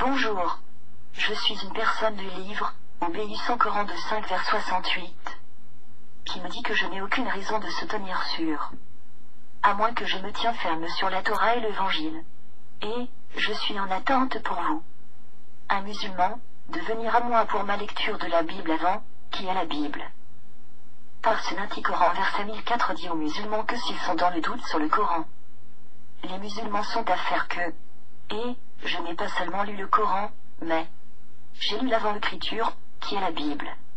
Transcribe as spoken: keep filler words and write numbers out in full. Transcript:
Bonjour. Je suis une personne du livre, obéissant Coran de cinq vers soixante-huit, qui me dit que je n'ai aucune raison de se tenir sûr, à moins que je me tiens ferme sur la Torah et l'Évangile. Et, je suis en attente pour vous, un musulman, de venir à moi pour ma lecture de la Bible avant, qui est la Bible. Par ce Saint Coran verset mille quatre dit aux musulmans que s'ils sont dans le doute sur le Coran, les musulmans sont à faire que, et, je n'ai pas seulement lu le Coran, mais j'ai lu l'avant-écriture, qui est la Bible.